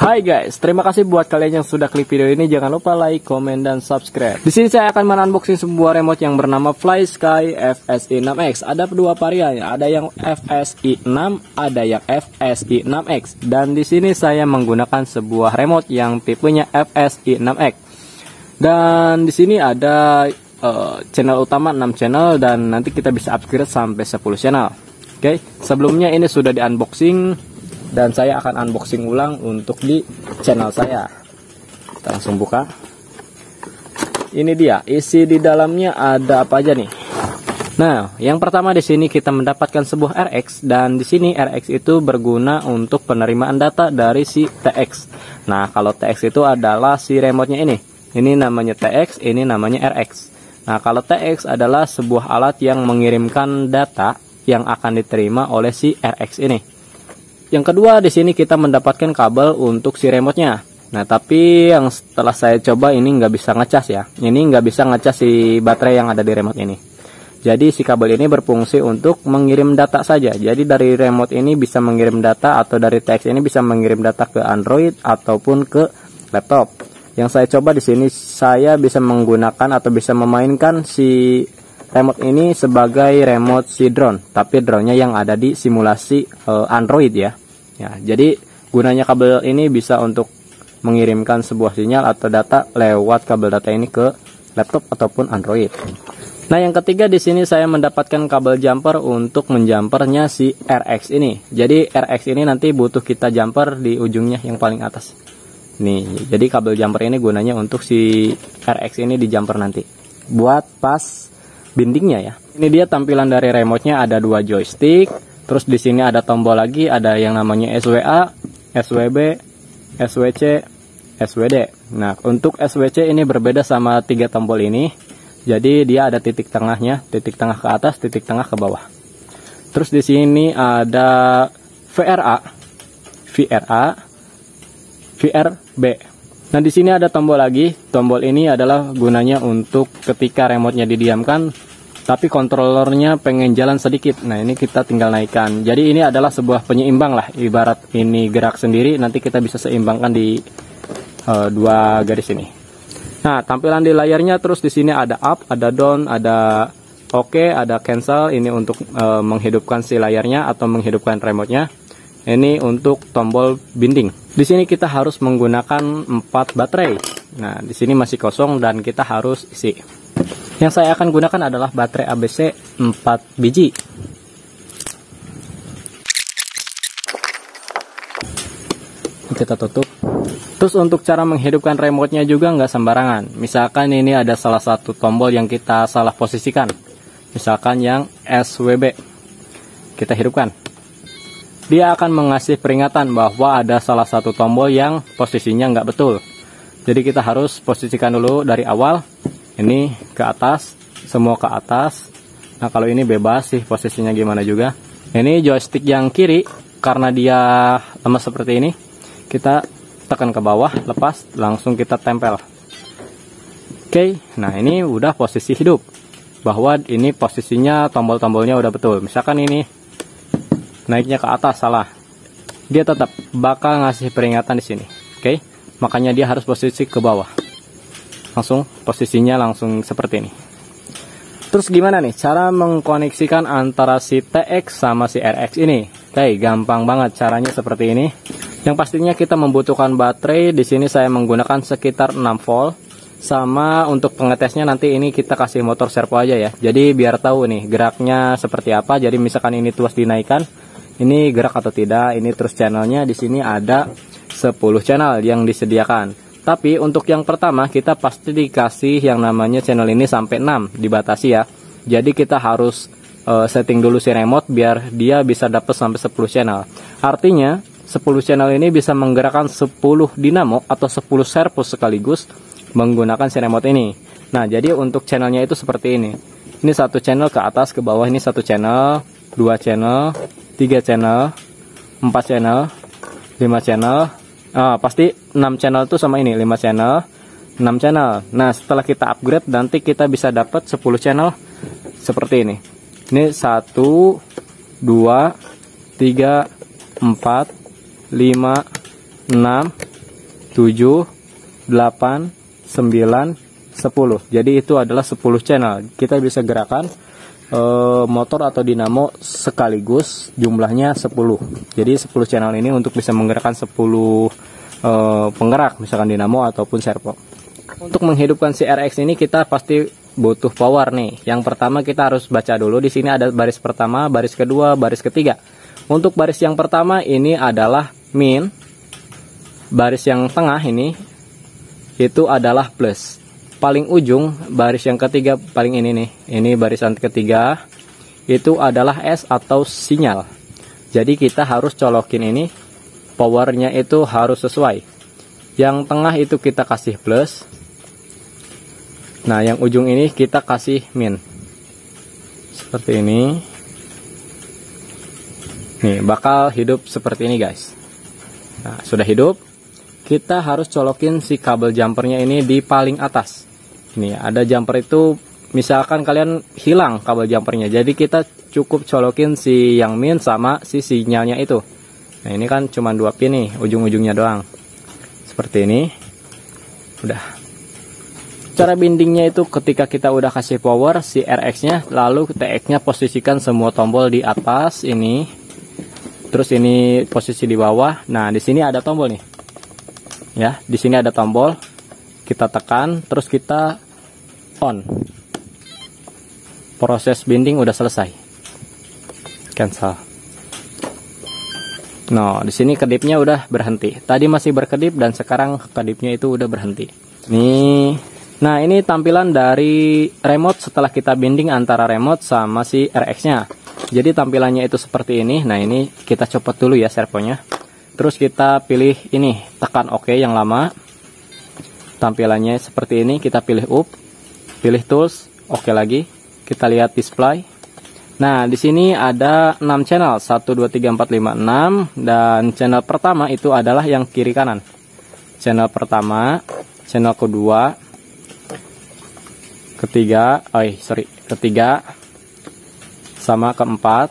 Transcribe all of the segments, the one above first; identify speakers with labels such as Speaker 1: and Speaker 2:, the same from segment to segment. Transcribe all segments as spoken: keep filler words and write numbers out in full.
Speaker 1: Hai guys, terima kasih buat kalian yang sudah klik video ini. Jangan lupa like, komen, dan subscribe. Di sini saya akan menunboxing sebuah remote yang bernama FlySky F S I enam X. Ada dua varian, ada yang F S I enam, ada yang F S I enam X. Dan di sini saya menggunakan sebuah remote yang tipenya F S I enam X. Dan di sini ada uh, channel utama enam channel, dan nanti kita bisa upgrade sampai sepuluh channel. Oke, okay. Sebelumnya ini sudah di unboxing dan saya akan unboxing ulang untuk di channel saya. Kita langsung buka. Ini dia, isi di dalamnya ada apa aja nih. Nah, yang pertama di sini kita mendapatkan sebuah R X, dan di sini R X itu berguna untuk penerimaan data dari si T X. Nah, kalau T X itu adalah si remote-nya ini. Ini namanya T X, ini namanya R X. Nah, kalau T X adalah sebuah alat yang mengirimkan data yang akan diterima oleh si R X ini. Yang kedua, di sini kita mendapatkan kabel untuk si remote-nya. Nah, tapi yang setelah saya coba ini nggak bisa ngecas ya. Ini nggak bisa ngecas si baterai yang ada di remote ini. Jadi si kabel ini berfungsi untuk mengirim data saja. Jadi dari remote ini bisa mengirim data, atau dari T X ini bisa mengirim data ke Android ataupun ke laptop. Yang saya coba di sini, saya bisa menggunakan atau bisa memainkan si remote ini sebagai remote si drone, tapi drone-nya yang ada di simulasi uh, Android ya. Ya, jadi gunanya kabel ini bisa untuk mengirimkan sebuah sinyal atau data lewat kabel data ini ke laptop ataupun Android. Nah, yang ketiga di sini saya mendapatkan kabel jumper untuk menjumpernya si R X ini. Jadi R X ini nanti butuh kita jumper di ujungnya yang paling atas. Nih, jadi kabel jumper ini gunanya untuk si R X ini di jumper nanti. Buat pas bindingnya ya. Ini dia tampilan dari remote-nya, ada dua joystick. Terus di sini ada tombol lagi, ada yang namanya S W A, S W B, S W C, S W D. Nah, untuk S W C ini berbeda sama tiga tombol ini. Jadi dia ada titik tengahnya, titik tengah ke atas, titik tengah ke bawah. Terus di sini ada V R A, V R A, V R B. Nah, di sini ada tombol lagi. Tombol ini adalah gunanya untuk ketika remote-nya didiamkan, tapi kontrolernya pengen jalan sedikit. Nah, ini kita tinggal naikkan. Jadi ini adalah sebuah penyeimbang lah. Ibarat ini gerak sendiri, nanti kita bisa seimbangkan di uh, dua garis ini. Nah, tampilan di layarnya, terus di sini ada up, ada down, ada OK, ada cancel. Ini untuk uh, menghidupkan si layarnya atau menghidupkan remote-nya. Ini untuk tombol binding. Di sini kita harus menggunakan empat baterai. Nah, di sini masih kosong dan kita harus isi. Yang saya akan gunakan adalah baterai A B C empat biji. Kita tutup. Terus untuk cara menghidupkan remote-nya juga nggak sembarangan. Misalkan ini ada salah satu tombol yang kita salah posisikan. Misalkan yang S W B. Kita hidupkan. Dia akan mengasih peringatan bahwa ada salah satu tombol yang posisinya nggak betul. Jadi kita harus posisikan dulu dari awal. Ini ke atas, semua ke atas. Nah, kalau ini bebas sih posisinya gimana juga. Ini joystick yang kiri, karena dia lemas seperti ini, kita tekan ke bawah, lepas, langsung kita tempel. Oke, nah ini udah posisi hidup. Bahwa ini posisinya tombol-tombolnya udah betul. Misalkan ini naiknya ke atas salah, dia tetap bakal ngasih peringatan di sini. Oke, makanya dia harus posisi ke bawah. Langsung posisinya langsung seperti ini. Terus gimana nih cara mengkoneksikan antara si T X sama si R X ini? Oke, gampang banget caranya seperti ini. Yang pastinya kita membutuhkan baterai. Di sini saya menggunakan sekitar enam volt. Sama untuk pengetesnya nanti ini kita kasih motor servo aja ya. Jadi biar tahu nih geraknya seperti apa. Jadi misalkan ini tuas dinaikkan, ini gerak atau tidak. Ini terus channelnya di sini ada sepuluh channel yang disediakan. Tapi untuk yang pertama kita pasti dikasih yang namanya channel ini sampai enam, dibatasi ya. Jadi kita harus uh, setting dulu si remote biar dia bisa dapat sampai sepuluh channel. Artinya sepuluh channel ini bisa menggerakkan sepuluh dinamo atau sepuluh servo sekaligus menggunakan si remote ini. Nah, jadi untuk channelnya itu seperti ini. Ini satu channel ke atas ke bawah, ini satu channel, dua channel, tiga channel, empat channel, lima channel. Ah, pasti enam channel itu sama ini, lima channel, enam channel. Nah, setelah kita upgrade nanti kita bisa dapat sepuluh channel seperti ini. Ini satu, dua, tiga, empat, lima, enam, tujuh, delapan, sembilan, sepuluh. Jadi itu adalah sepuluh channel. Kita bisa gerakan e, motor atau dinamo sekaligus, jumlahnya sepuluh. Jadi sepuluh channel ini untuk bisa menggerakkan sepuluh e, penggerak, misalkan dinamo ataupun servo. Untuk menghidupkan si R X ini kita pasti butuh power nih. Yang pertama kita harus baca dulu. Di sini ada baris pertama, baris kedua, baris ketiga. Untuk baris yang pertama ini adalah min. Baris yang tengah ini itu adalah plus. Paling ujung baris yang ketiga, paling ini nih, ini barisan ketiga itu adalah S atau sinyal. Jadi kita harus colokin ini, powernya itu harus sesuai. Yang tengah itu kita kasih plus. Nah yang ujung ini kita kasih min. Seperti ini. Nih bakal hidup seperti ini guys. Nah sudah hidup, kita harus colokin si kabel jumpernya ini di paling atas. Nih ada jumper itu, misalkan kalian hilang kabel jumpernya, jadi kita cukup colokin si yang min sama si sinyalnya itu. Nah ini kan cuma dua pin nih, ujung-ujungnya doang. Seperti ini. Udah. Cara bindingnya itu ketika kita udah kasih power si R X-nya, lalu T X-nya posisikan semua tombol di atas ini. Terus ini posisi di bawah. Nah di sini ada tombol nih. Ya, di sini ada tombol, kita tekan, terus kita on. Proses binding udah selesai. Cancel. Nah, di sini kedipnya udah berhenti. Tadi masih berkedip dan sekarang kedipnya itu udah berhenti. Nih, nah ini tampilan dari remote setelah kita binding antara remote sama si R X-nya. Jadi tampilannya itu seperti ini. Nah ini kita copot dulu ya servonya. Terus kita pilih ini, tekan OK yang lama. Tampilannya seperti ini, kita pilih up, pilih tools, OK lagi. Kita lihat display. Nah, di sini ada enam channel, satu dua tiga empat lima enam, dan channel pertama itu adalah yang kiri kanan. Channel pertama, channel kedua, ketiga, oh sorry, ketiga sama keempat.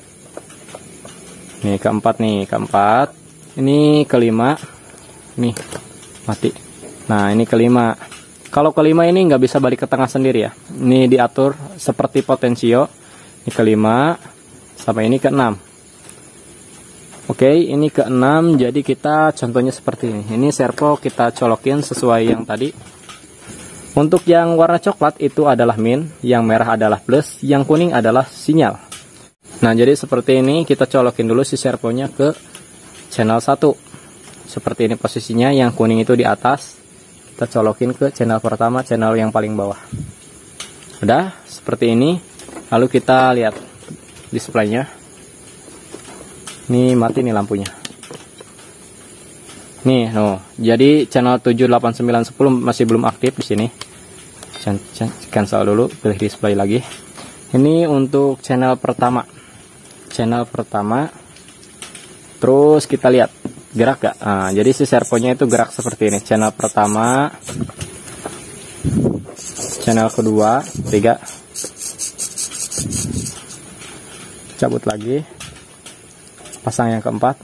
Speaker 1: Nih keempat nih, keempat. Ini kelima, nih mati. Nah ini kelima. Kalau kelima ini nggak bisa balik ke tengah sendiri ya. Ini diatur seperti potensio. Ini kelima, sampai ini keenam. Oke, ini keenam. Jadi kita contohnya seperti ini. Ini servo kita colokin sesuai yang tadi. Untuk yang warna coklat itu adalah min, yang merah adalah plus, yang kuning adalah sinyal. Nah jadi seperti ini kita colokin dulu si servonya ke channel satu. Seperti ini posisinya, yang kuning itu di atas. Kita colokin ke channel pertama, channel yang paling bawah. Udah seperti ini. Lalu kita lihat displaynya. Ini mati nih lampunya. Nih, no. Jadi channel tujuh, delapan, sembilan, sepuluh masih belum aktif di sini. Cancel dulu, pilih display lagi. Ini untuk channel pertama. Channel pertama. Terus kita lihat gerak gak? Nah, jadi si servonya itu gerak seperti ini. Channel pertama, channel kedua, tiga. Cabut lagi, pasang yang keempat.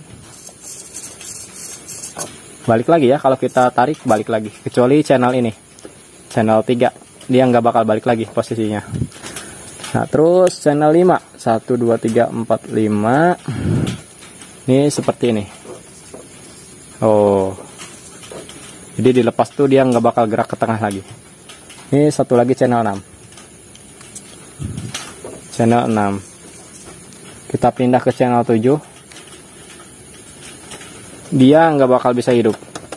Speaker 1: Balik lagi ya, kalau kita tarik balik lagi. Kecuali channel ini, channel tiga, dia nggak bakal balik lagi posisinya. Nah terus channel lima, satu, dua, tiga, empat, lima. Ini seperti ini. Oh, jadi dilepas tuh dia nggak bakal gerak ke tengah lagi. Ini satu lagi channel enam. Channel enam. Kita pindah ke channel tujuh. Dia nggak bakal bisa hidup.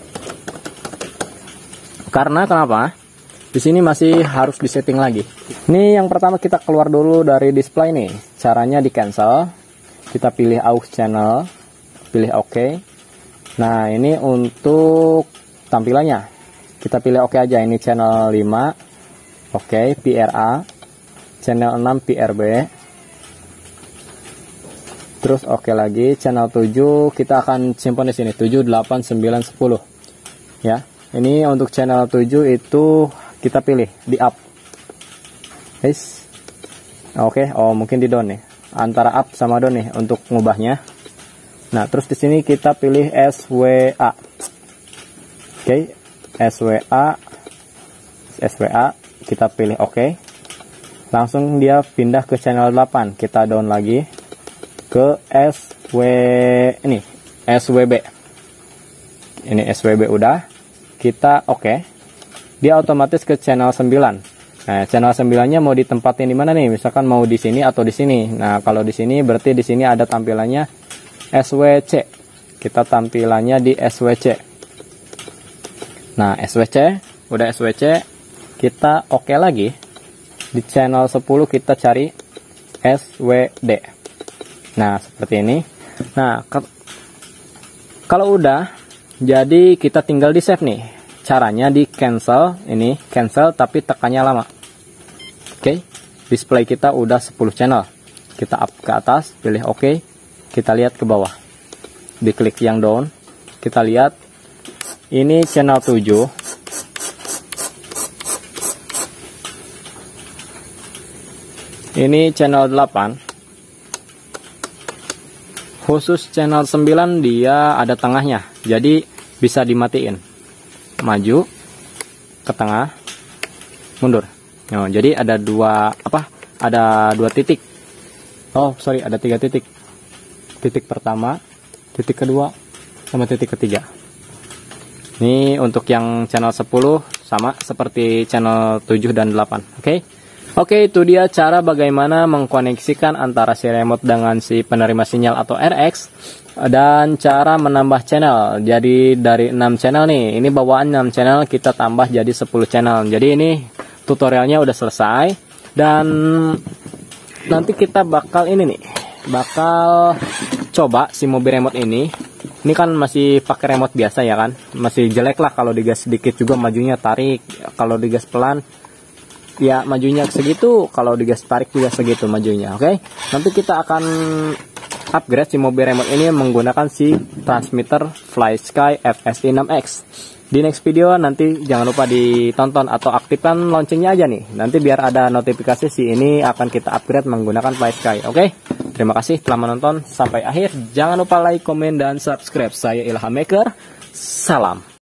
Speaker 1: Karena kenapa? Di sini masih harus disetting lagi. Ini yang pertama kita keluar dulu dari display nih. Caranya di cancel. Kita pilih aux channel, pilih OK. Nah ini untuk tampilannya kita pilih OK aja. Ini channel lima, OK, P R A, channel enam P R B, terus OK lagi. Channel tujuh kita akan simpan di sini, tujuh, delapan, sembilan, sepuluh. Ya, ini untuk channel tujuh itu kita pilih di up. Guys, oke, oh mungkin di down nih. Antara up sama down nih untuk ngubahnya. Nah, terus di sini kita pilih S W A. Oke, S W A S W A kita pilih oke. Langsung dia pindah ke channel delapan. Kita down lagi ke S W ini S W B. Ini S W B udah. Kita oke. Dia otomatis ke channel sembilan. Nah, channel sembilan-nya mau ditempatin di mana nih? Misalkan mau di sini atau di sini. Nah, kalau di sini berarti di sini ada tampilannya S W C. Kita tampilannya di S W C. Nah, S W C, udah S W C, kita oke lagi. Di channel sepuluh kita cari S W D. Nah, seperti ini. Nah, kalau udah, jadi kita tinggal di save nih. Caranya di cancel, ini cancel tapi tekannya lama. Oke, display kita udah sepuluh channel. Kita up ke atas, pilih oke. Kita lihat ke bawah. Diklik yang down, kita lihat ini channel tujuh. Ini channel delapan. Khusus channel sembilan dia ada tengahnya. Jadi bisa dimatiin. Maju ke tengah, mundur. Oh, jadi ada dua apa? Ada dua titik. Oh, sorry, ada tiga titik. Titik pertama, titik kedua, sama titik ketiga. Ini untuk yang channel sepuluh sama seperti channel tujuh dan delapan. Oke. Okay? Oke, itu dia cara bagaimana mengkoneksikan antara si remote dengan si penerima sinyal atau R X dan cara menambah channel. Jadi dari enam channel nih, ini bawaan enam channel kita tambah jadi sepuluh channel. Jadi ini tutorialnya udah selesai dan nanti kita bakal ini nih, bakal coba si mobil remote ini. Ini kan masih pakai remote biasa ya kan, masih jelek lah, kalau digas sedikit juga majunya tarik, kalau digas pelan ya majunya segitu, kalau digas tarik juga segitu majunya. Oke, okay? Nanti kita akan upgrade si mobil remote ini menggunakan si transmitter FlySky F S I enam X. Di next video nanti jangan lupa ditonton atau aktifkan loncengnya aja nih, nanti biar ada notifikasi si ini akan kita upgrade menggunakan FlySky. Oke, okay? Terima kasih telah menonton sampai akhir. Jangan lupa like, komen, dan subscribe. Saya Ilham Maker. Salam.